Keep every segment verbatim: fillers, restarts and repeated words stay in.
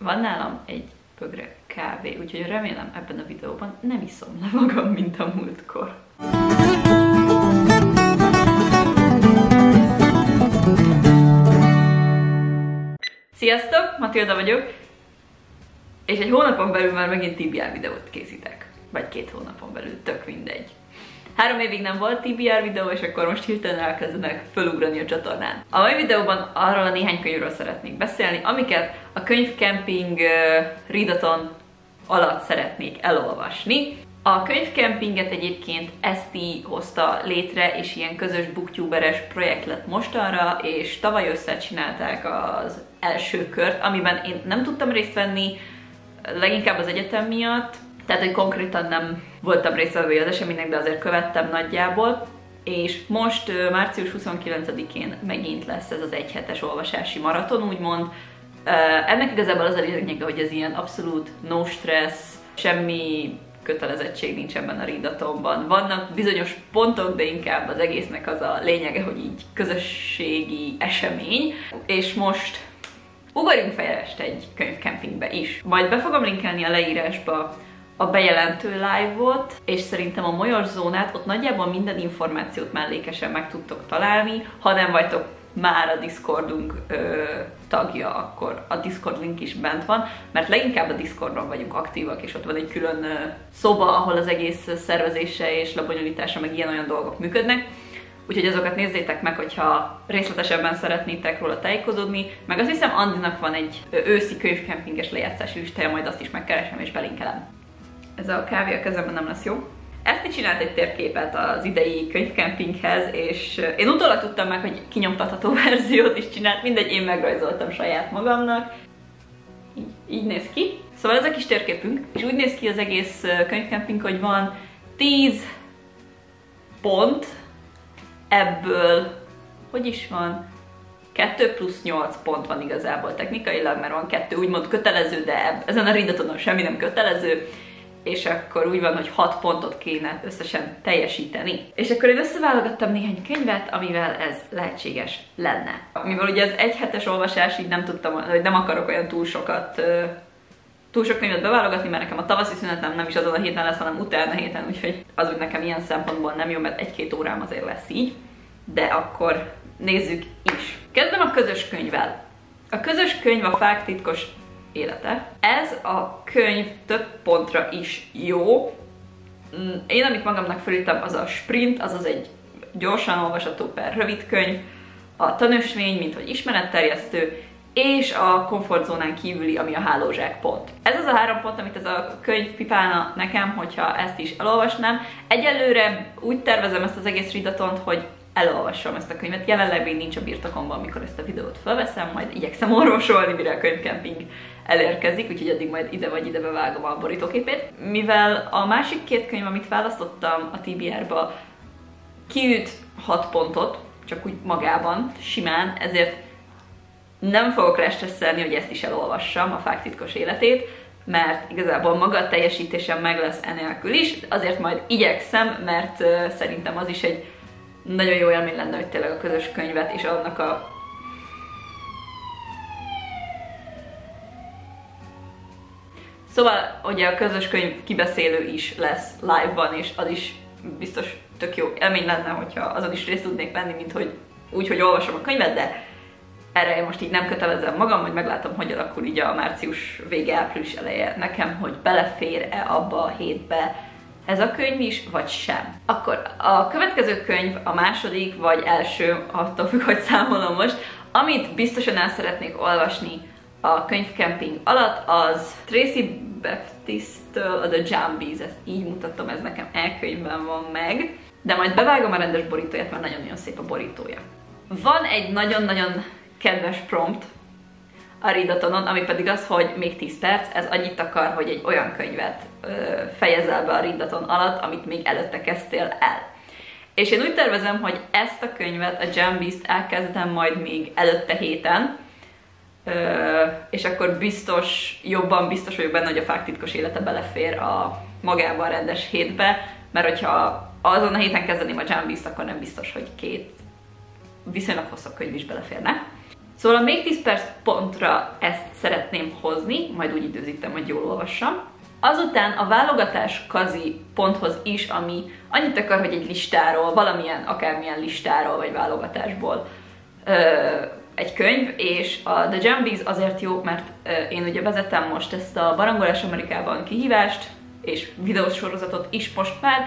Van nálam egy pögre kávé, úgyhogy remélem ebben a videóban nem iszom le magam, mint a múltkor. Sziasztok! Matilda vagyok, és egy hónapon belül már megint té bé er videót készítek. Vagy két hónapon belül, tök mindegy. Három évig nem volt té bé er videó, és akkor most hirtelen elkezdenek fölugrani a csatornán. A mai videóban arról a néhány könyvről szeretnék beszélni, amiket a könyvkemping uh, readathon alatt szeretnék elolvasni. A könyvkempinget egyébként Eszti hozta létre, és ilyen közös booktuberes projekt lett mostanra, és tavaly összecsinálták az első kört, amiben én nem tudtam részt venni, leginkább az egyetem miatt, tehát hogy konkrétan nem voltam résztvevője az eseménynek, de azért követtem nagyjából, és most március huszonkilencedikén megint lesz ez az egyhetes olvasási maraton, úgymond. Ennek igazából az a lényege, hogy ez ilyen abszolút no stress, semmi kötelezettség nincs ebben a readathonban. Vannak bizonyos pontok, de inkább az egésznek az a lényege, hogy így közösségi esemény, és most ugorjunk fejest egy könyvkempingbe is. Majd be fogom linkelni a leírásba a bejelentő live-ot, és szerintem a Molyos zónát, ott nagyjából minden információt mellékesen meg tudtok találni. Ha nem vagytok már a Discordunk ö, tagja, akkor a Discord link is bent van, mert leginkább a Discordon vagyunk aktívak, és ott van egy külön ö, szoba, ahol az egész szervezése és lebonyolítása, meg ilyen-olyan dolgok működnek. Úgyhogy azokat nézzétek meg, hogyha részletesebben szeretnétek róla tájékozódni. Meg azt hiszem, Andinak van egy őszi könyvkempinges lejátszási listája, majd azt is megkeresem és belinkelem. Ez a kávé a kezemben nem lesz jó. Ezt is csinált egy térképet az idei könyvkempinghez, és én utólag tudtam meg, hogy kinyomtatható verziót is csinált, mindegy, én megrajzoltam saját magamnak. Így, így néz ki. Szóval ez a kis térképünk, és úgy néz ki az egész könyvkemping, hogy van tíz pont, ebből, hogy is van, kettő plusz nyolc pont van igazából technikailag, mert van kettő úgymond kötelező, de ezen a readathonon semmi nem kötelező, és akkor úgy van, hogy hat pontot kéne összesen teljesíteni. És akkor én összeválogattam néhány könyvet, amivel ez lehetséges lenne. Mivel ugye az egyhetes olvasás, így nem tudtam, hogy nem akarok olyan túl sokat, túl sok könyvet beválogatni, mert nekem a tavaszi szünetem nem is azon a héten lesz, hanem utána héten, úgyhogy az úgy nekem ilyen szempontból nem jó, mert egy-két órám azért lesz így. De akkor nézzük is. Kezdem a közös könyvvel. A közös könyv a Fák titkos élete. Ez a könyv több pontra is jó. Én, amit magamnak felírtam, az a sprint, azaz egy gyorsan olvasható per rövid könyv, a tanösvény, mint hogy ismeretterjesztő, és a komfortzónán kívüli, ami a hálózsák pont. Ez az a három pont, amit ez a könyv pipálna nekem, hogyha ezt is elolvasnám. Egyelőre úgy tervezem ezt az egész readathont, hogy elolvassam ezt a könyvet. Jelenleg még nincs a birtokomban, amikor ezt a videót felveszem, majd igyekszem orvosolni, mire a könyvkemping elérkezik, úgyhogy addig majd ide vagy ide bevágom a borítóképét. Mivel a másik két könyv, amit választottam a té bé er-ba, kiüt hat pontot, csak úgy magában, simán, ezért nem fogok rá stresszelni, hogy ezt is elolvassam, a Fák titkos életét, mert igazából maga a teljesítésem meg lesz enélkül is, azért majd igyekszem, mert uh, szerintem az is egy nagyon jó élmény lenne, hogy tényleg a közös könyvet és annak a Szóval, ugye a közös könyv kibeszélő is lesz live-ban, és az is biztos tök jó élmény lenne, hogyha azon is részt tudnék venni, mint hogy úgy, hogy olvasom a könyvet, de erre én most így nem kötelezem magam, hogy meglátom, hogy alakul így a március vége, április eleje nekem, hogy belefér-e abba a hétbe ez a könyv is, vagy sem. Akkor a következő könyv, a második, vagy első, attól függ, hogy számolom most, amit biztosan el szeretnék olvasni a könyvkemping alatt, az Tracy Baptiste-től a The Jumbies, ezt így mutatom, ez nekem e-könyvben van meg, de majd bevágom a rendes borítóját, mert nagyon-nagyon szép a borítója. Van egy nagyon-nagyon kedves prompt a readathonon, ami pedig az, hogy még tíz perc, ez annyit akar, hogy egy olyan könyvet ö, fejezel be a readathon alatt, amit még előtte kezdtél el. És én úgy tervezem, hogy ezt a könyvet, a Jumbies-t elkezdem majd még előtte héten, ö, és akkor biztos, jobban biztos vagyok benne, hogy a Fák titkos élete belefér a magában a rendes hétbe, mert hogyha azon a héten kezdeném a Jumbies-t, akkor nem biztos, hogy két viszonylag hosszabb könyv is beleférne. Szóval a még tíz perc pontra ezt szeretném hozni, majd úgy időzítem, hogy jól olvassam. Azután a válogatás kazi ponthoz is, ami annyit akar, hogy egy listáról, valamilyen, akármilyen listáról vagy válogatásból ö, egy könyv, és a The Jumbies azért jó, mert ö, én ugye vezetem most ezt a Barangolás Amerikában kihívást, és videós sorozatot is most már,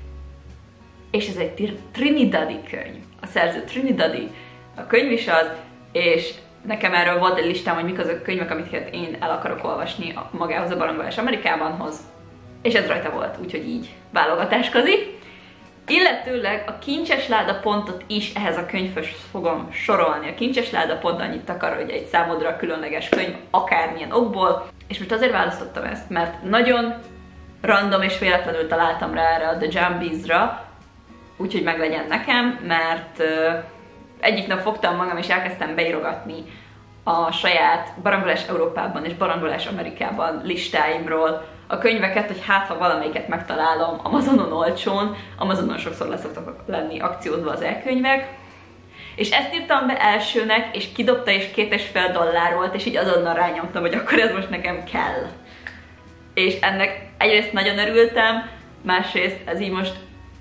és ez egy trinidadi könyv. A szerző trinidadi, a könyv is az, és nekem erről volt egy listám, hogy mik azok a könyvek, amiket én el akarok olvasni magához a Barangolás Amerikábanhoz, és ez rajta volt, úgyhogy így válogatáskazi. Illetőleg a kincses láda pontot is ehhez a könyvhöz fogom sorolni. A kincses láda pont annyit akar, hogy egy számodra különleges könyv akármilyen okból, és most azért választottam ezt, mert nagyon random és véletlenül találtam rá erre a The Jumbies-ra, úgyhogy meglegyen nekem, mert uh, egyik nap fogtam magam és elkezdtem beírogatni a saját Barangolás Európában és Barangolás Amerikában listáimról a könyveket, hogy hát ha valamelyiket megtalálom Amazonon olcsón, Amazonon sokszor leszoktak lenni akciózva az e-könyvek, és ezt írtam be elsőnek, és kidobta, és két és fél dollár volt, és így azonnal rányomtam, hogy akkor ez most nekem kell. És ennek egyrészt nagyon örültem, másrészt ez így most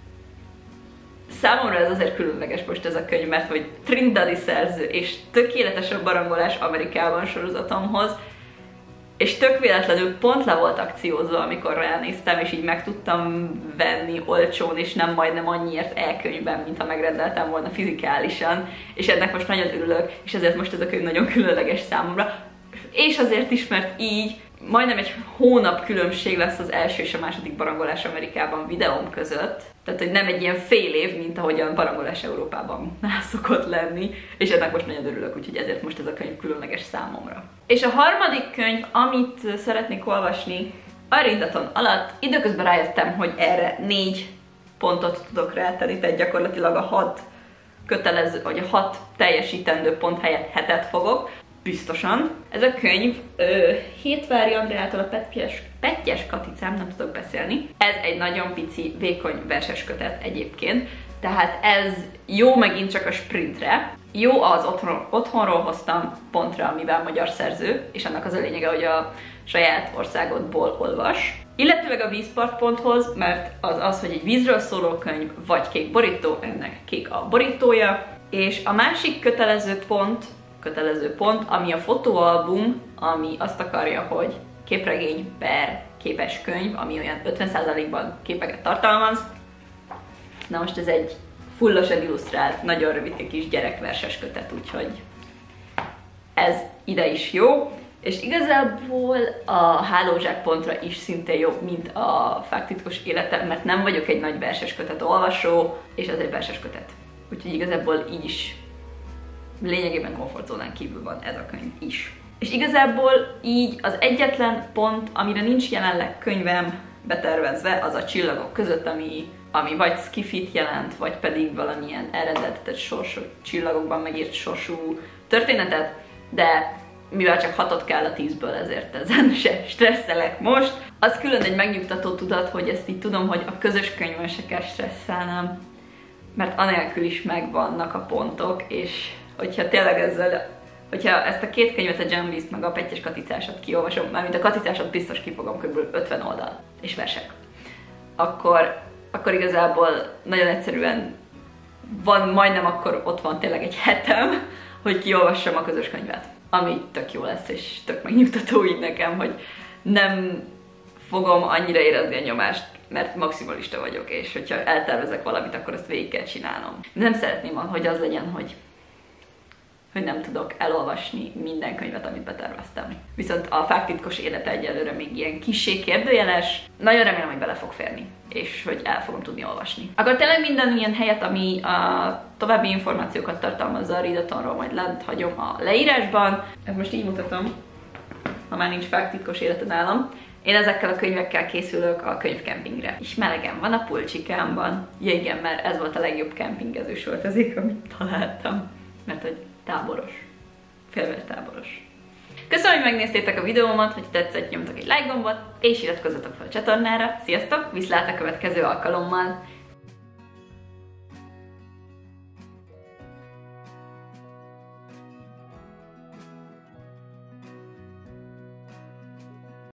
számomra ez azért különleges most ez a könyv, mert hogy trinidadi szerző, és tökéletes a Barangolás Amerikában sorozatomhoz, és tök véletlenül pont le volt akciózva, amikor ránéztem, és így meg tudtam venni olcsón, és nem majdnem annyiért e-könyvben, mint ha megrendeltem volna fizikálisan, és ennek most nagyon örülök, és ezért most ez a könyv nagyon különleges számomra. És azért is, mert így majdnem egy hónap különbség lesz az első és a második Barangolás Amerikában videóm között. Tehát, hogy nem egy ilyen fél év, mint ahogyan Barangolás Európában szokott lenni, és ennek most nagyon örülök, úgyhogy ezért most ez a könyv különleges számomra. És a harmadik könyv, amit szeretnék olvasni a readathon alatt, időközben rájöttem, hogy erre négy pontot tudok rátenni, tehát gyakorlatilag a hat kötelező, vagy a hat teljesítendő pont helyett hetet fogok. Biztosan. Ez a könyv ö, Hétvári Andreától a Pettyes, Pettyes Katicám, nem tudok beszélni. Ez egy nagyon pici, vékony verses kötet egyébként, tehát ez jó megint csak a sprintre. Jó az otthon, otthonról hoztam pontra, amivel magyar szerző, és annak az a lényege, hogy a saját országodból olvas. Illetőleg a vízpartponthoz, mert az az, hogy egy vízről szóló könyv, vagy kék borító, ennek kék a borítója. És a másik kötelező pont, kötelező pont, ami a fotóalbum, ami azt akarja, hogy képregény per képes könyv, ami olyan ötven százalékban képeket tartalmaz. Na most ez egy fullosan illusztrált, nagyon rövid kis gyerekverses kötet, úgyhogy ez ide is jó. És igazából a hálózsák pontra is szintén jó, mint a Fáktitkos életem, mert nem vagyok egy nagy verses kötet olvasó, és ez egy verses kötet. Úgyhogy igazából így is lényegében komfortzónán kívül van ez a könyv is. És igazából így az egyetlen pont, amire nincs jelenleg könyvem betervezve, az a csillagok között, ami, ami vagy skifit jelent, vagy pedig valamilyen elrendeltetett sorsú, csillagokban megírt sorsú történetet, de mivel csak hatot kell a tízből, ezért ezen se stresszelek most. Az külön egy megnyugtató tudat, hogy ezt így tudom, hogy a közös könyvön se kell stresszelnem, mert anélkül is megvannak a pontok, és hogyha tényleg ezzel, hogyha ezt a két könyvet, a Jumbies-t meg a Pettyes Katicásat kiolvasom, mármint a Katicásat biztos kifogom, kb. ötven oldal, és versek, akkor, akkor igazából nagyon egyszerűen van, majdnem akkor ott van tényleg egy hetem, hogy kiolvassam a közös könyvet. Ami tök jó lesz, és tök megnyugtató így nekem, hogy nem fogom annyira érezni a nyomást, mert maximalista vagyok, és hogyha eltervezek valamit, akkor ezt végig kell csinálnom. Nem szeretném, hogy az legyen, hogy, hogy nem tudok elolvasni minden könyvet, amit beterveztem. Viszont a Fáktitkos élete egyelőre még ilyen kissé kérdőjeles. Nagyon remélem, hogy bele fog férni, és hogy el fogom tudni olvasni. Akkor tényleg minden ilyen helyet, ami a további információkat tartalmazza a readathonról, majd lent hagyom a leírásban. Ezt most így mutatom, ha már nincs Fáktitkos élete nálam. Én ezekkel a könyvekkel készülök a könyvkempingre. És melegem van a pulcsikámban. Ja igen, mert ez volt a legjobb kempingezős öltözék, amit találtam. Mert hogy táboros. Félvértáboros. Köszönöm, hogy megnéztétek a videómat, hogy tetszett, nyomtok egy like gombot, és iratkozzatok fel a csatornára. Sziasztok, viszlát a következő alkalommal!